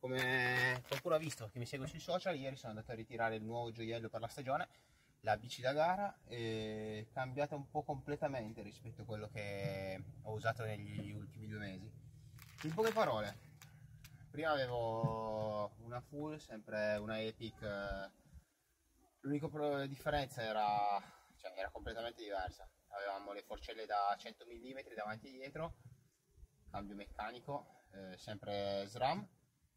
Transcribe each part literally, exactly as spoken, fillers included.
Come qualcuno ha visto che mi segue sui social, ieri sono andato a ritirare il nuovo gioiello per la stagione, la bici da gara, è cambiata un po' completamente rispetto a quello che ho usato negli ultimi due mesi. In poche parole, prima avevo una full, sempre una Epic, l'unica differenza era, cioè, era completamente diversa. Avevamo le forcelle da cento millimetri davanti e dietro, cambio meccanico, eh, sempre SRAM,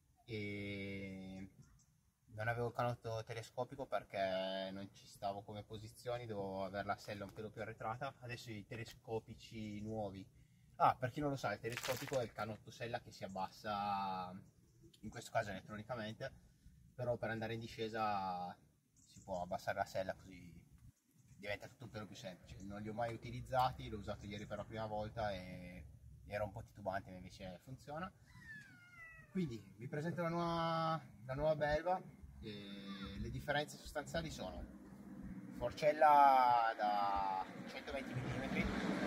e non avevo il canotto telescopico perché non ci stavo come posizioni, dovevo avere la sella un pelo più arretrata. Adesso i telescopici nuovi, ah, per chi non lo sa, il telescopico è il canotto sella che si abbassa, in questo caso elettronicamente, però per andare in discesa si può abbassare la sella, così diventa tutto un pelo più semplice. Non li ho mai utilizzati, l'ho usato ieri per la prima volta e era un po' titubante, ma invece funziona. Quindi vi presento la nuova, la nuova Belva. E le differenze sostanziali sono forcella da centoventi millimetri,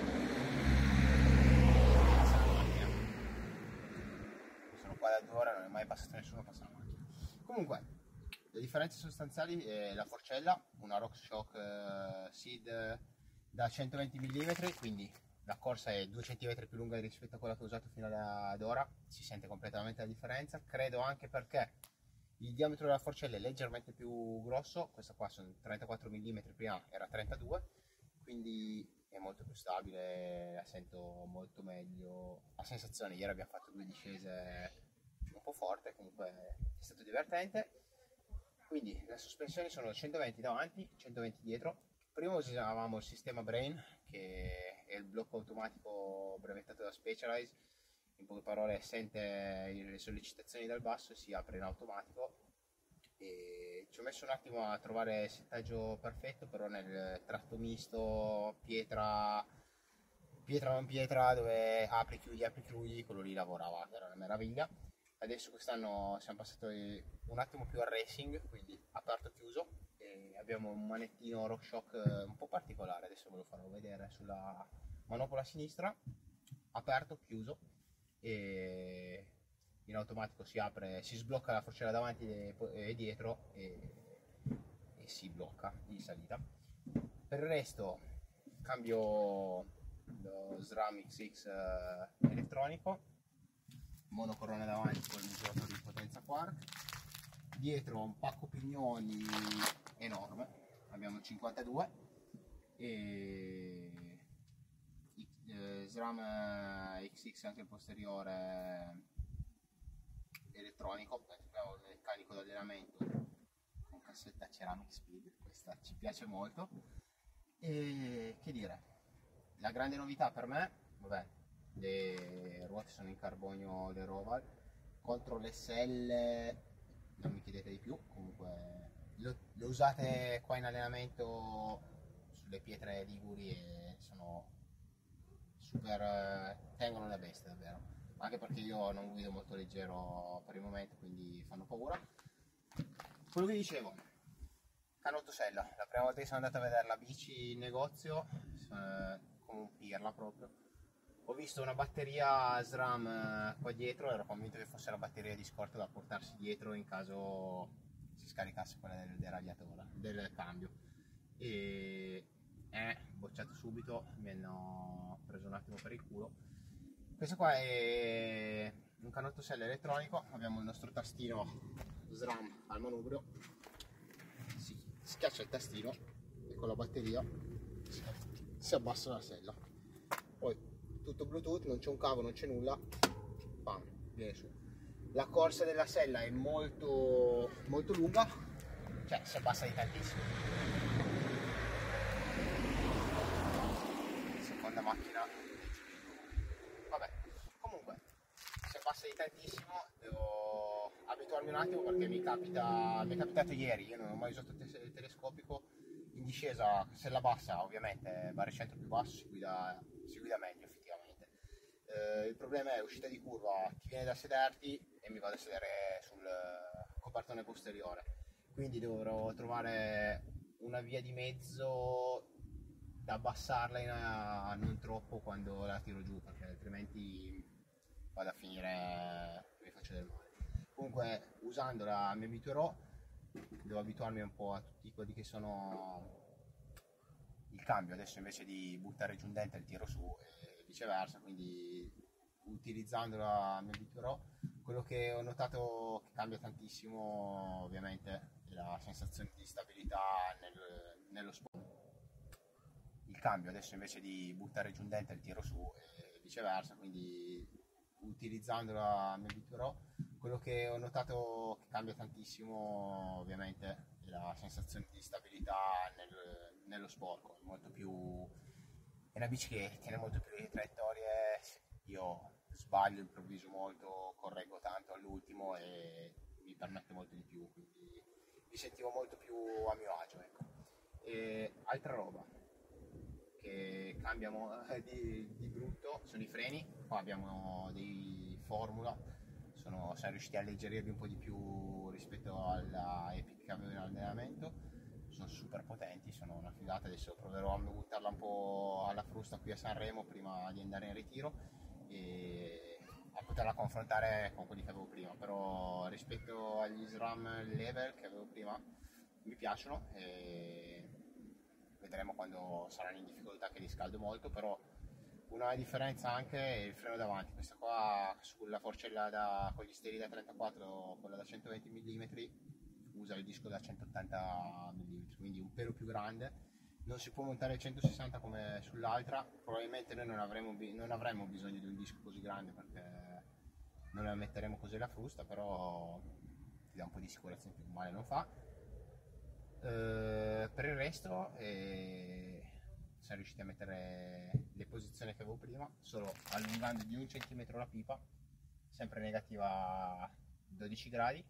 sono qua da due ore, non è mai passato nessuno, passa la macchina. Comunque le differenze sostanziali è la forcella, una RockShox eh, Seed da centoventi millimetri, quindi la corsa è due centimetri più lunga rispetto a quella che ho usato fino ad ora, si sente completamente la differenza. Credo anche perché il diametro della forcella è leggermente più grosso, questa qua sono trentaquattro millimetri, prima era trentadue, quindi è molto più stabile, la sento molto meglio. La sensazione, ieri abbiamo fatto due discese un po' forte, comunque è stato divertente. Quindi le sospensioni sono centoventi davanti, centoventi dietro. Prima usavamo il sistema Brain, che è il blocco automatico brevettato da Specialized. In poche parole sente le sollecitazioni dal basso e si apre in automatico. E ci ho messo un attimo a trovare il settaggio perfetto, però nel tratto misto pietra pietra non pietra, dove apri chiudi apri chiudi, quello lì lavorava, era una meraviglia. Adesso quest'anno siamo passati un attimo più al racing, quindi aperto chiuso, e abbiamo un manettino RockShox un po' particolare, adesso ve lo farò vedere sulla manopola sinistra, aperto chiuso, e in automatico si apre, si sblocca la forcella davanti e dietro e, e si blocca in salita. Per il resto cambio lo SRAM X X eh, elettronico, monocorona davanti con il misuratore di potenza quark, dietro un pacco pignoni enorme, abbiamo cinquantadue, e eh, SRAM X X anche il posteriore elettronico, abbiamo il meccanico d'allenamento con cassetta Ceramic Speed, questa ci piace molto. E che dire, la grande novità per me, vabbè, le ruote sono in carbonio, le Roval, contro le selle non mi chiedete di più, comunque le, le usate qua in allenamento sulle pietre liguri e sono super, tengono la bestia davvero, anche perché io non guido molto leggero per il momento, quindi fanno paura. Quello che dicevo, canotto sella, la prima volta che sono andato a vedere la bici in negozio, eh, come un pirla proprio, ho visto una batteria SRAM eh, qua dietro, ero convinto che fosse la batteria di scorta da portarsi dietro in caso si scaricasse quella del deragliatore, del cambio, e eh, bocciato subito, mi hanno preso un attimo per il culo. Questo qua è un canotto sella elettronico, abbiamo il nostro tastino SRAM al manubrio, si schiaccia il tastino e con la batteria si abbassa la sella, poi tutto Bluetooth, non c'è un cavo, non c'è nulla, pam, viene su. La corsa della sella è molto molto lunga, cioè si abbassa di tantissimo. Seconda macchina, vabbè, comunque si abbassa di tantissimo, devo abituarmi un attimo perché mi capita, mi è capitato ieri, io non ho mai usato il telescopico, in discesa sella bassa ovviamente, baricentro più basso, si guida, si guida meglio effettivamente. Eh, il problema è uscita di curva, ti viene da sederti e mi vado a sedere sul copertone posteriore, quindi dovrò trovare una via di mezzo da abbassarla in a, non troppo quando la tiro giù, perché altrimenti vado a finire, mi faccio del male. Comunque, usando la mi abituerò, devo abituarmi un po' a tutti quelli che sono il cambio. Adesso invece di buttare giù un dente il tiro su e viceversa, quindi utilizzandola mi abituerò. Quello che ho notato che cambia tantissimo ovviamente è la sensazione di stabilità nel, nello sport. Il cambio adesso invece di buttare giù un dente il tiro su e viceversa, quindi utilizzandola mi abituerò. Quello che ho notato che cambia tantissimo ovviamente è la sensazione di stabilità nel, nello sporco. È molto più, è una bici che tiene molto più le traiettorie. Io sbaglio, improvviso molto, correggo tanto all'ultimo e mi permette molto di più, quindi mi sentivo molto più a mio agio, ecco. E altra roba che cambia di, di brutto sono i freni. Qua abbiamo dei Formula, sono, siamo riusciti a alleggerirli un po' di più rispetto alla Epic che avevo in allenamento. Sono super potenti, sono una figata. Adesso proverò a buttarla un po' alla frusta qui a Sanremo prima di andare in ritiro e a poterla confrontare con quelli che avevo prima, però rispetto agli SRAM level che avevo prima mi piacciono e vedremo quando saranno in difficoltà che li scaldo molto. Però una differenza anche è il freno davanti. Questa qua sulla forcella da, con gli steli da trentaquattro, quella da centoventi millimetri, usa il disco da centottanta millimetri, quindi un pelo più grande. Non si può montare il centosessanta come sull'altra, probabilmente noi non avremo, non avremo bisogno di un disco così grande perché non la metteremo così la frusta, però ti dà un po' di sicurezza in più, male non fa. Eh, per il resto eh, siamo riusciti a mettere le posizioni che avevo prima, solo allungando di un centimetro la pipa, sempre negativa dodici gradi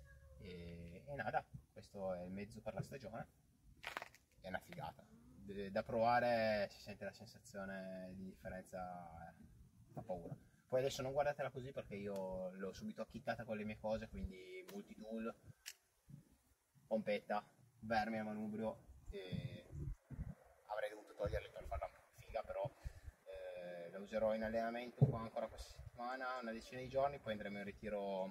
e, e nada, questo è il mezzo per la stagione. È una figata, da provare, si sente la sensazione di differenza, fa paura. Poi adesso non guardatela così perché io l'ho subito acchittata con le mie cose, quindi multitool, pompetta, vermi al manubrio, e avrei dovuto toglierli per farla figa, però eh, la userò in allenamento qua ancora questa settimana, una decina di giorni, poi andremo in ritiro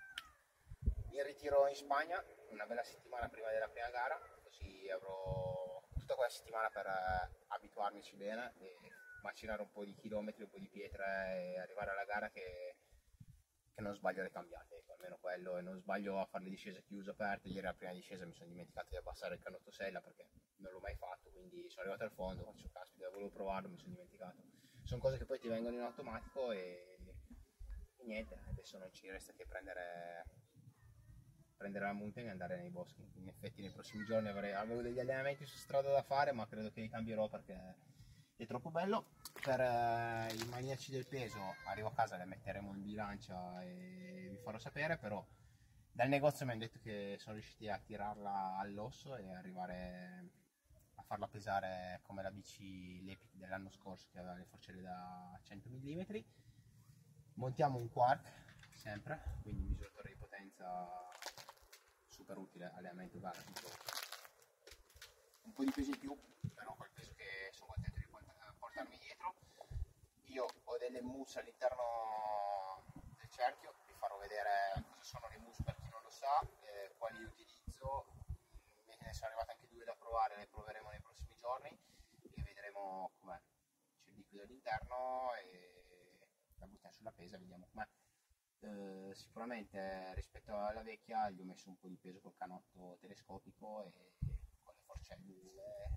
in ritiro in Spagna, una bella settimana prima della prima gara, così avrò tutta quella settimana per eh, abituarmici bene e macinare un po' di chilometri, un po' di pietre e arrivare alla gara che, che non sbaglio le cambiate, ecco, almeno quello, e non sbaglio a fare le discese chiuse aperte. Ieri alla prima discesa mi sono dimenticato di abbassare il canotto sella perché non l'ho mai fatto, quindi sono arrivato al fondo, faccio caspita, volevo provarlo, mi sono dimenticato. Sono cose che poi ti vengono in automatico e, e niente, adesso non ci resta che prendere prendere la multa e andare nei boschi. In effetti nei prossimi giorni avrei, avevo degli allenamenti su strada da fare, ma credo che li cambierò perché è troppo bello. Per eh, i maniaci del peso arrivo a casa, le metteremo in bilancia e vi farò sapere, però dal negozio mi hanno detto che sono riusciti a tirarla all'osso e arrivare a farla pesare come la bici l'Epic dell'anno scorso che aveva le forcelle da cento millimetri. Montiamo un quark sempre, quindi misuratore di potenza super utile, allenamento gara, tutto. Un po' di peso in più, però quel peso che sono contento di portarmi dietro. Io ho delle mousse all'interno del cerchio, vi farò vedere cosa sono le mousse per chi non lo sa, eh, quali utilizzo. Me ne sono arrivate anche due da provare, le proveremo nei prossimi giorni e vedremo com'è. C'è il liquido all'interno e la buttiamo sulla pesa, vediamo com'è. Uh, sicuramente rispetto alla vecchia gli ho messo un po' di peso col canotto telescopico e con le forcelle,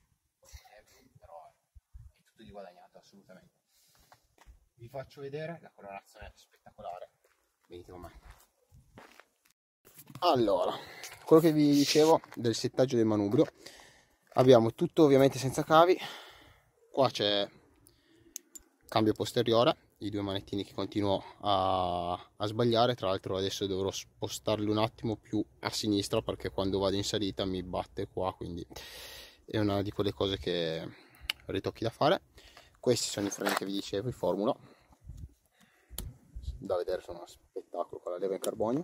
però è tutto di guadagnato assolutamente. Vi faccio vedere la colorazione spettacolare, venite con me. Allora, quello che vi dicevo del settaggio del manubrio, abbiamo tutto ovviamente senza cavi, qua c'è cambio posteriore, i due manettini che continuo a, a sbagliare. Tra l'altro adesso dovrò spostarli un attimo più a sinistra perché quando vado in salita mi batte qua, quindi è una di quelle cose che ritocchi da fare. Questi sono i freni che vi dicevo, i Formula, da vedere sono uno spettacolo con la leva in carbonio.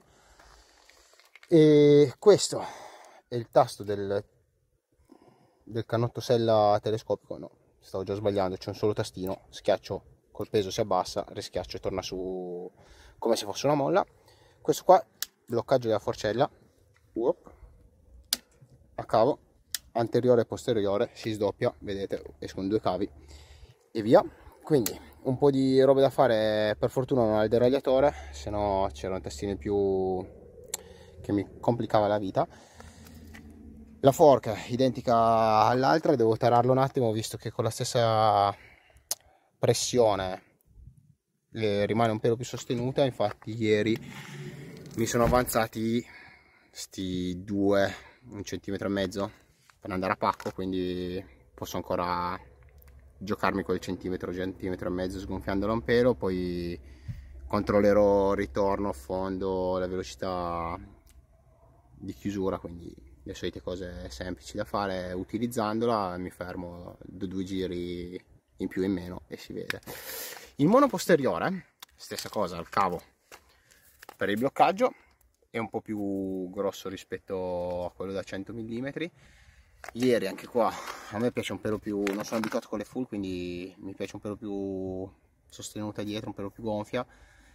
E questo è il tasto del, del canotto sella telescopico, no, stavo già sbagliando, c'è un solo tastino, schiaccio col peso si abbassa, rischiaccio e torna su come se fosse una molla. Questo qua bloccaggio della forcella, Uop. a cavo anteriore e posteriore si sdoppia, vedete, escono due cavi e via. Quindi un po' di roba da fare, per fortuna non ho il deragliatore, se no c'era un tastino in più che mi complicava la vita. La forca identica all'altra, devo tararlo un attimo visto che con la stessa pressione rimane un pelo più sostenuta. Infatti ieri mi sono avanzati sti due, un centimetro e mezzo per andare a pacco, quindi posso ancora giocarmi quel centimetro, centimetro e mezzo sgonfiandolo un pelo. Poi controllerò ritorno, fondo, la velocità di chiusura, quindi le solite cose semplici da fare. Utilizzandola mi fermo due, due giri in più e in meno e si vede. Il mono posteriore, stessa cosa, il cavo per il bloccaggio è un po' più grosso rispetto a quello da cento millimetri. Ieri anche qua a me piace un pelo più, non sono abituato con le full, quindi mi piace un pelo più sostenuta dietro, un pelo più gonfia,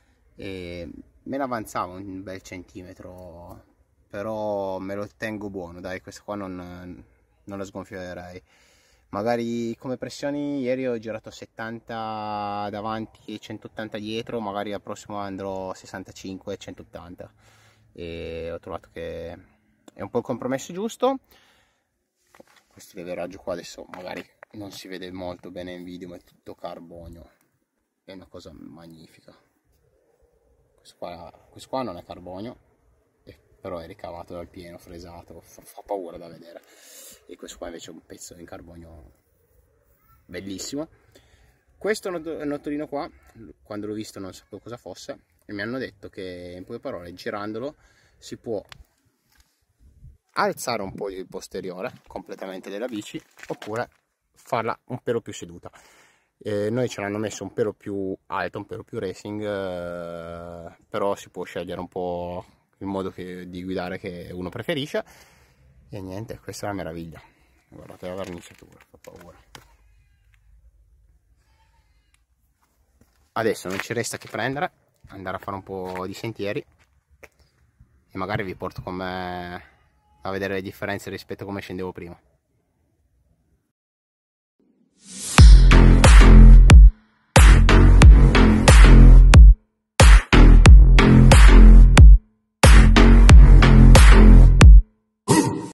e me ne avanzava un bel centimetro, però me lo tengo buono, dai, questa qua non, non la sgonfierei. Magari come pressioni ieri ho girato settanta davanti e centottanta dietro, magari al prossimo andrò a sessantacinque e centottanta, e ho trovato che è un po' il compromesso giusto. Questo leveraggio qua adesso magari non si vede molto bene in video, ma è tutto carbonio, è una cosa magnifica. Questo qua, questo qua non è carbonio, però è ricavato dal pieno, fresato, fa, fa paura da vedere. E questo qua invece è un pezzo in carbonio bellissimo. Questo notolino qua, quando l'ho visto non sapevo cosa fosse, e mi hanno detto che, in poche parole, girandolo si può alzare un po' il posteriore completamente della bici, oppure farla un pelo più seduta. Eh, noi ce l'hanno messo un pelo più alto, un pelo più racing, eh, però si può scegliere un po' il modo che, di guidare che uno preferisce. E niente, questa è la meraviglia. Guardate la verniciatura, fa paura. Adesso non ci resta che prendere, andare a fare un po' di sentieri e magari vi porto con me a vedere le differenze rispetto a come scendevo prima.